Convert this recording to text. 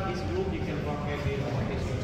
is good, you can pakai di apa Facebook.